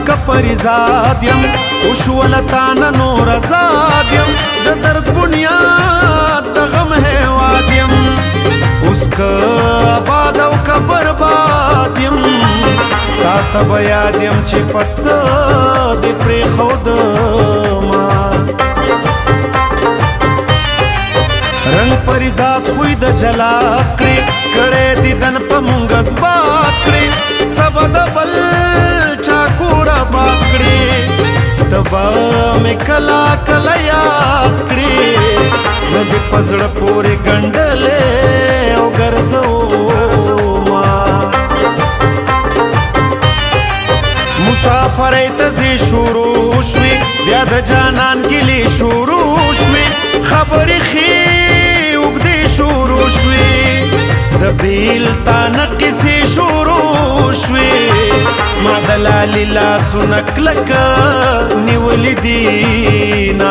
که پریزاد یم وشولتانه نور آزاد یم د درد بنیاد د غم هیواد یم اوس که آباد او که برباد یم تا ته به یاد یم چې په څه دې پرېښودما رنګ پریزاد خوی د جلاد کړې کړی دیدن په مونږ اثبات کړې څه به د بل چا کور آباد کړې ته به مې کله کله یاد کړې زه دې په زړه پورې ګنډلې او ګرځوما مسافرۍ ته ځې شروع شوې بیا د جانان ګیلې شروع شوې خبرې ښې اوږدې شروع شوې د بیلتانه قصې شروع شوې ما د لالې لاسونه کلکه نیولي دینه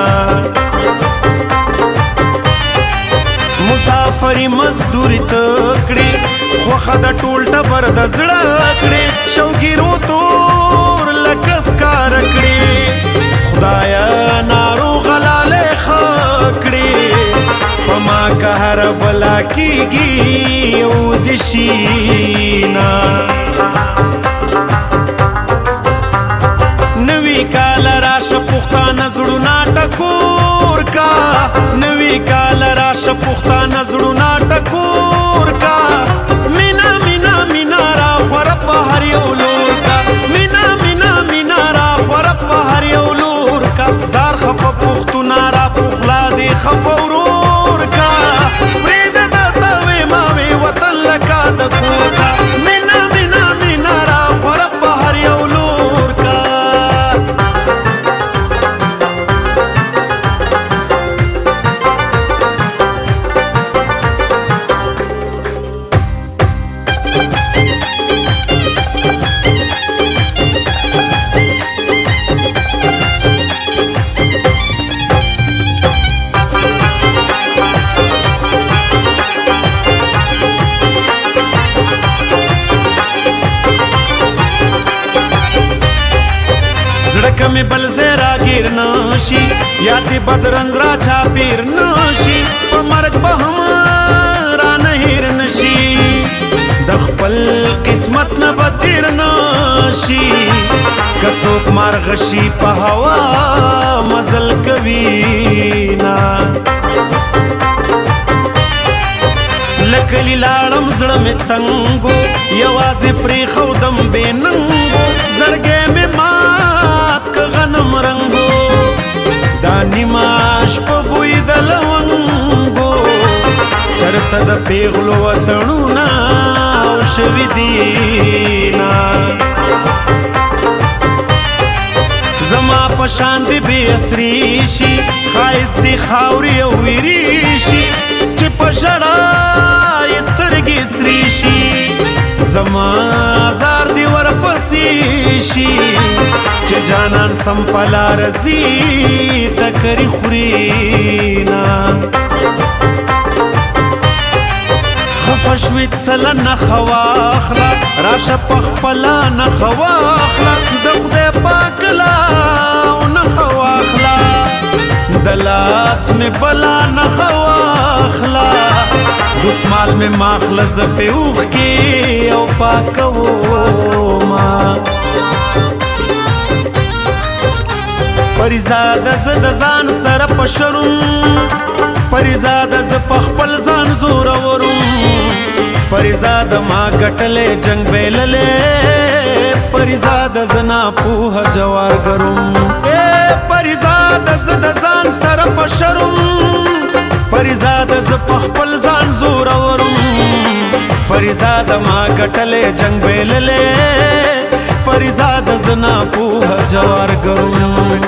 مسافري مزدوري ته کړې خوښه د ټول ټبر د زړه کړې شوګیرو تور لکه سکاره کړې خدایه ناروغه لالې ښه کړې په ما که هره بلا کېږي او د شینه نوي کاله راشه پښتانه زړونه ټکور کا نوي کاله راشه پښتانه زړونه ټکور کا مینا مینا مینا را خوره په هر یو لور کا مینا مینا مینا را خوره په هر یو لور کا زار خفه پښتونه را پخلا دې خفه ورور کا پرېږده درته وې ما وې وطن لکه د کور کا مینا مینا مینا را خوره په هر یو لور کا کمی بل زیرا گیر نشي یا دې بدرنځ را چاپیر نشي په مرګ به هم را نه هیر نشي د خپل قسمت نه به تیر نشي که څوک مارغ شي په هوا مزل کوي نه لکلي لاړم زړه مې تنګو یوازې پرېښودم بې ننګو زړګی مې مات که غنم رنګو دا نیمه شپه بوی د لونګو چرته د پیغلو وطنونه او شوي دینه زما په شان دې بې اسري شي ښایست دې خاورې او ویري شي چې په ژړا یې سترګې سرې شي زما زار دې ورپسې شي چې جانان سم په لاره ځي ټکرې خوري نه خفه شوې څله نښه واخله راشه په خپله نښه واخله د خدای پاک لاو نښه واخله د لاس مې بلا نښه واخله دسمال مې ماخله زه پې اوښکې او پاکومه پریزاده زه د ځان سره په شروم پریزاده زه په خپل ځان زورورم پریزاده ما ګټلی جنګ بیللی پریزاده زه ناپوهه جوارګروم پریزاده زه د ځان سره په شروم پریزاده زه په خپل ځان زورورم پریزاده ما ګټلی جنګ بیللی پریزاده زه ناپوهه جوارګروم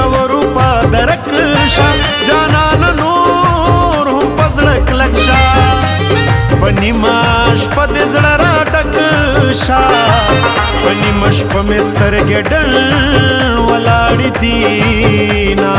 زورو پا درک شا جانانا نور هم پزړه کلک شا په نیمه شپه دې زړه راډک شا په نیمه شپه مې سترګې ډل ولاړې دينا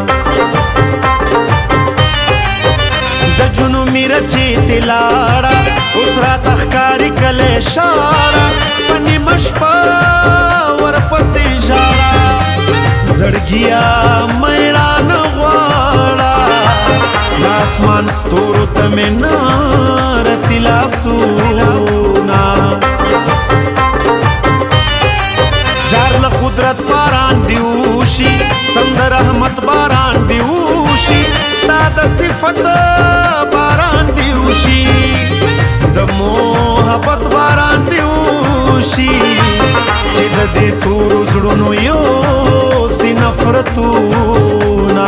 د جنومي رچې تلاړه اوس راته ښکاري کلی شاړه په نیمه شپه ورپسې ژاړه زړګیا مې رانه غواړه د اسمان ستورو ته مې نه رسي لاسونه جار له قدرت باران دی وشي سم د رحمت باران دی وشي ستا د صفت باران دی وشي د محبت باران دی وشي چې د دې تورو زړونو یوسي نفرتونه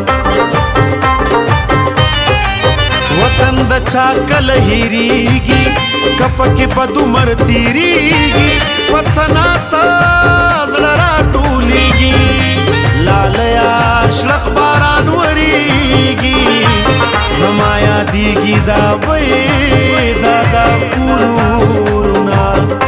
وطن د چا کله هېرېږي که پکې بد عمر تېرېږي په څه ناسه زړه راټولېږي لالیا شړخ باران ورېږي زما یادېږي دا دا کورونه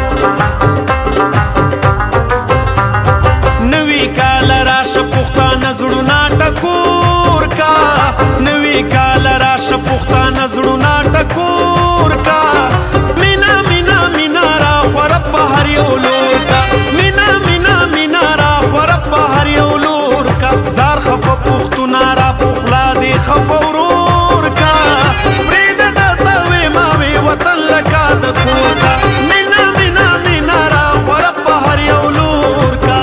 نوي کال راشه پښتانه زړونه ټکور کا نوي کال راشه پښتانه زړونه ټکور کا مینا مینا مینا را خوره په هر یو لور کا مینا مینا مینا را خوره په هر یو لور کا زار خفه پښتونه را پخلا دې خفه ورور کا پرېږده درته ویما وې وطن لکه د کور کا مینا مینا مینا را خوره په هر یو لور کا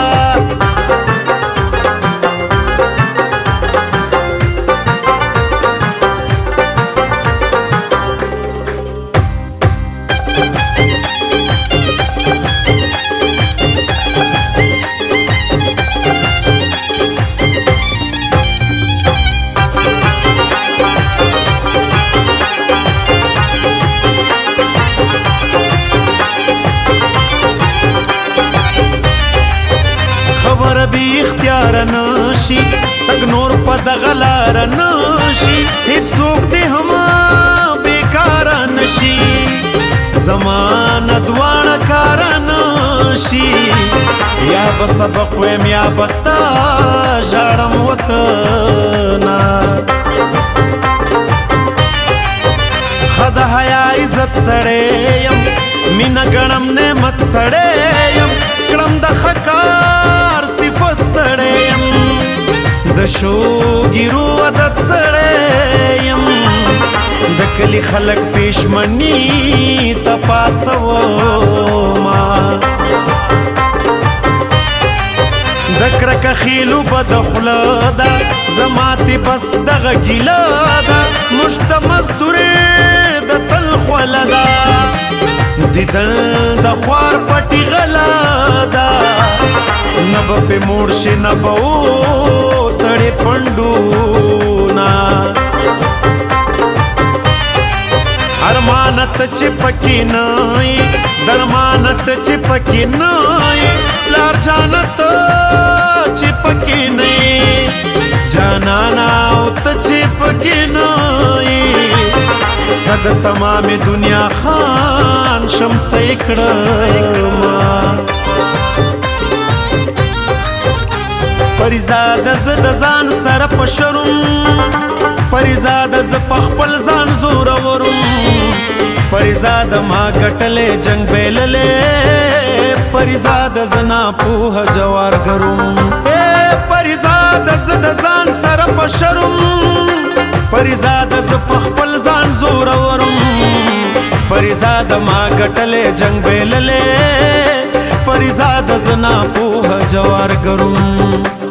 نشي تک نور په دغه لاره نشي هیڅوک دې هم بیکاره نشي زمانه دواړه کاره نشي یا به سبق ویم یا به تا ژاړم وطنه ښه د حیا عزت سړی یم مینه ګڼم نعمت سړی یم کړم د ښه کار صفت سړی یم د شوګیرو عادت سړی یم د کلي خلک پېشمني ته پاڅومه د کرکه خیلو بد خوله ده زما تې بس دغه ګیله ده موږ د مزدورې د تل خوله ده دیدل د خوار پټي غله ده نه به پې موړ شي نه به وتړې پنډونه ارمانت چې پکې نه یې درمانت چې پکې نه یې پلار جانت چې پکې نه یې جانانا او ته چې پکې نه یې که د تمامې دنیا خان شم څه یې کړمه پریزاد زه د ځان سره په شرم پریزاد زه په خپل ځان زورورم پریزاد ما ګټلې جنگ بیللې پریزاد زه ناپوهه جوارګروم پریزاد زه د ځان سره په شرم پریزاد زه په خپل ځان زورورم پریزاد ما ګټلې جنگ بیللې پریزاد زه ناپوهه جوارګروم